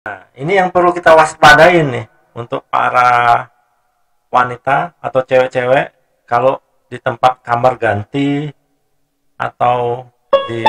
Nah, ini yang perlu kita waspadain nih untuk para wanita atau cewek-cewek kalau di tempat kamar ganti atau di.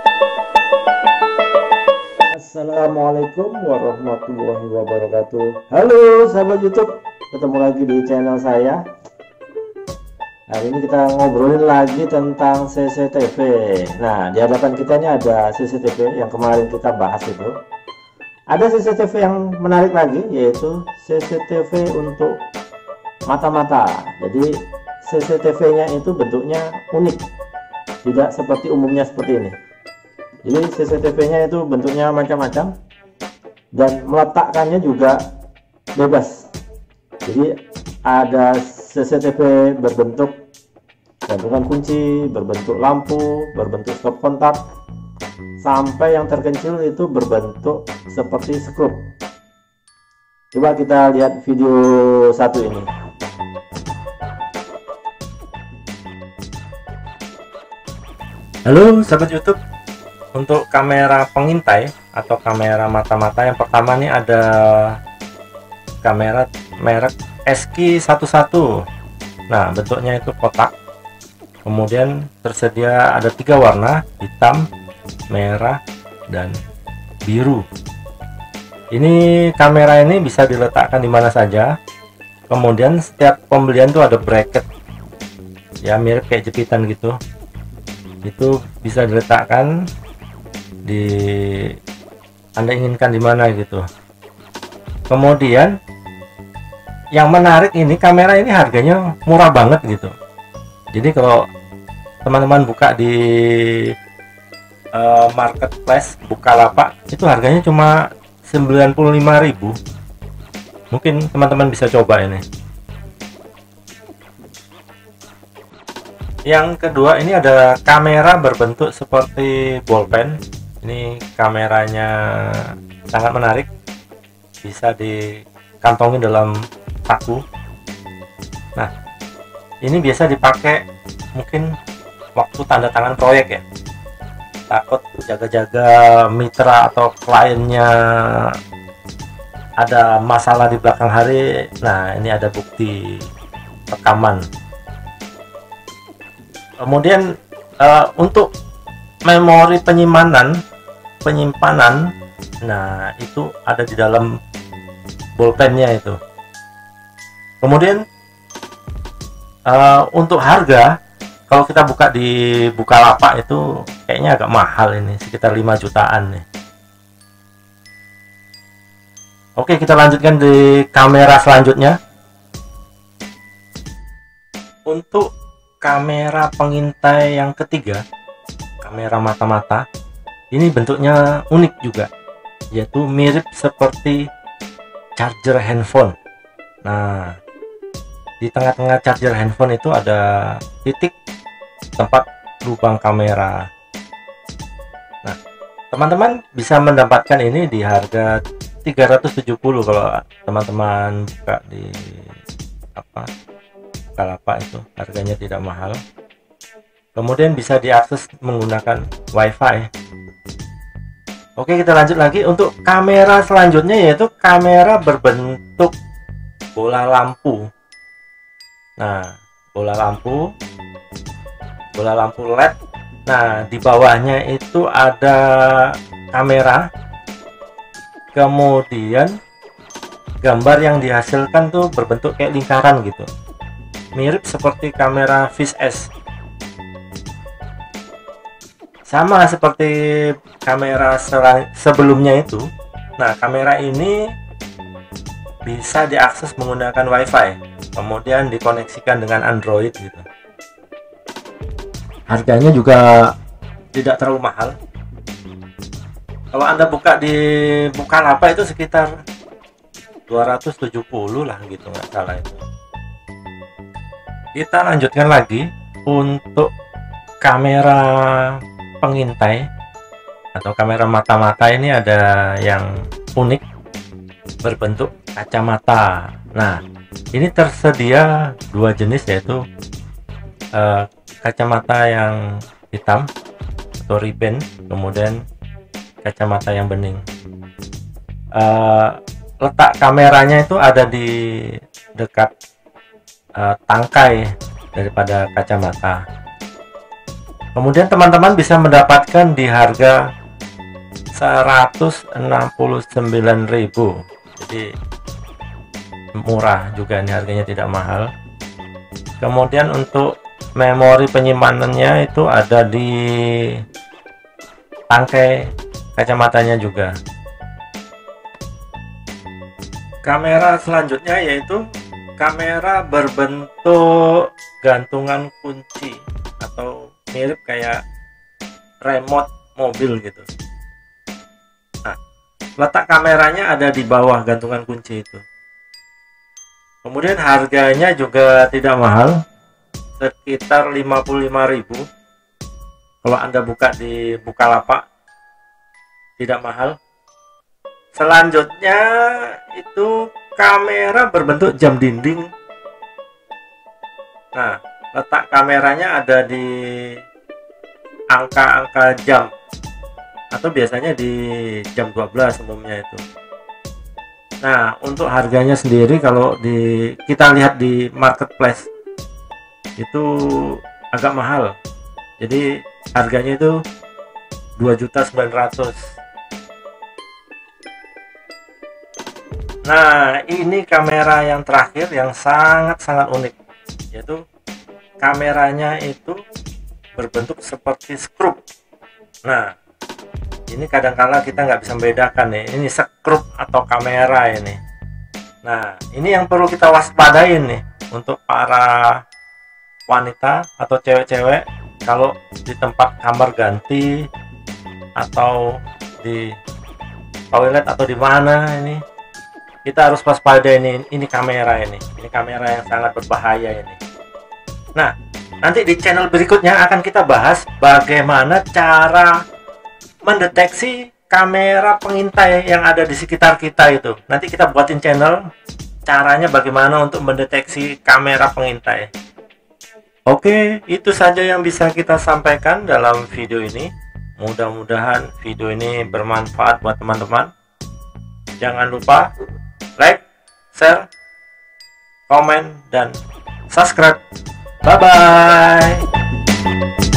Assalamualaikum warahmatullahi wabarakatuh. Halo sahabat YouTube, ketemu lagi di channel saya. Hari ini kita ngobrolin lagi tentang CCTV. Nah, di hadapan kita ini ada CCTV yang kemarin kita bahas itu. Ada CCTV yang menarik lagi, yaitu CCTV untuk mata-mata. Jadi CCTV-nya itu bentuknya unik, tidak seperti umumnya seperti ini. Jadi CCTV-nya itu bentuknya macam-macam dan meletakkannya juga bebas. Jadi ada CCTV berbentuk gantungan kunci, berbentuk lampu, berbentuk stop kontak, sampai yang terkecil itu berbentuk seperti skrup. Coba kita lihat video satu ini. Halo sahabat YouTube, untuk kamera pengintai atau kamera mata-mata yang pertama nih ada kamera merek SQ11. Nah, bentuknya itu kotak. Kemudian tersedia ada 3 warna, hitam, merah, dan biru. Ini kamera ini bisa diletakkan di mana saja. Kemudian setiap pembelian tuh ada bracket, ya mirip kayak jepitan gitu. Itu bisa diletakkan di Anda inginkan di mana gitu. Kemudian yang menarik ini, kamera ini harganya murah banget gitu. Jadi kalau teman-teman buka di marketplace Bukalapak itu harganya cuma 95.000. Mungkin teman-teman bisa coba ini. Yang kedua ini ada kamera berbentuk seperti bolpen. Ini kameranya sangat menarik, bisa dikantongin dalam saku. Nah, ini biasa dipakai mungkin waktu tanda tangan proyek ya, takut jaga-jaga mitra atau kliennya ada masalah di belakang hari. Nah, ini ada bukti rekaman. Kemudian untuk memori penyimpanan, nah itu ada di dalam bolpennya itu. Kemudian untuk harga, kalau kita buka di Bukalapak itu kayaknya agak mahal, ini sekitar 5 jutaan nih. Oke, kita lanjutkan di kamera selanjutnya. Untuk kamera pengintai yang ketiga, kamera mata-mata, ini bentuknya unik juga, yaitu mirip seperti charger handphone. Nah, di tengah-tengah charger handphone itu ada titik tempat lubang kamera. Nah, teman-teman bisa mendapatkan ini di harga 370 kalau teman-teman buka di Bukalapak, itu harganya tidak mahal. Kemudian bisa diakses menggunakan WiFi. Oke, kita lanjut lagi untuk kamera selanjutnya, yaitu kamera berbentuk bola lampu. Nah, bola lampu LED. Nah, di bawahnya itu ada kamera. Kemudian gambar yang dihasilkan tuh berbentuk kayak lingkaran gitu, mirip seperti kamera Fish S. Sama seperti kamera sebelumnya itu. Nah, kamera ini bisa diakses menggunakan WiFi, kemudian dikoneksikan dengan Android gitu. Harganya juga tidak terlalu mahal. Kalau Anda buka di Bukalapak itu sekitar 270 lah gitu, nggak salah itu. Kita lanjutkan lagi untuk kamera pengintai atau kamera mata-mata. Ini ada yang unik, berbentuk kacamata. Nah, ini tersedia 2 jenis, yaitu kacamata yang hitam atau ribbon, kemudian kacamata yang bening. letak kameranya itu ada di dekat tangkai daripada kacamata. Kemudian teman-teman bisa mendapatkan di harga 169.000. Jadi murah juga, ini harganya tidak mahal. Kemudian untuk memori penyimpanannya itu ada di tangkai kacamatanya juga. Kamera selanjutnya yaitu kamera berbentuk gantungan kunci atau mirip kayak remote mobil gitu. Nah, letak kameranya ada di bawah gantungan kunci itu. Kemudian harganya juga tidak mahal, sekitar 55.000. Kalau Anda buka di Bukalapak, tidak mahal. Selanjutnya itu kamera berbentuk jam dinding. Nah, letak kameranya ada di angka-angka jam, atau biasanya di jam 12 umumnya itu. Nah, untuk harganya sendiri kalau kita lihat di marketplace itu agak mahal. Jadi harganya itu 2.900.000. Nah, ini kamera yang terakhir yang sangat-sangat unik, yaitu kameranya itu berbentuk seperti skrup. Nah, ini kadang-kala kita nggak bisa membedakan nih, ini skrup atau kamera ini. Nah, ini yang perlu kita waspadain nih untuk para wanita atau cewek-cewek kalau di tempat kamar ganti atau di toilet atau di mana ini, kita harus waspada ini kamera ini kamera yang sangat berbahaya ini. Nah, nanti di channel berikutnya akan kita bahas bagaimana cara mendeteksi kamera pengintai yang ada di sekitar kita itu. Nanti kita buatin channel caranya bagaimana untuk mendeteksi kamera pengintai. Oke, itu saja yang bisa kita sampaikan dalam video ini. Mudah-mudahan video ini bermanfaat buat teman-teman. Jangan lupa like, share, komen, dan subscribe. Bye-bye.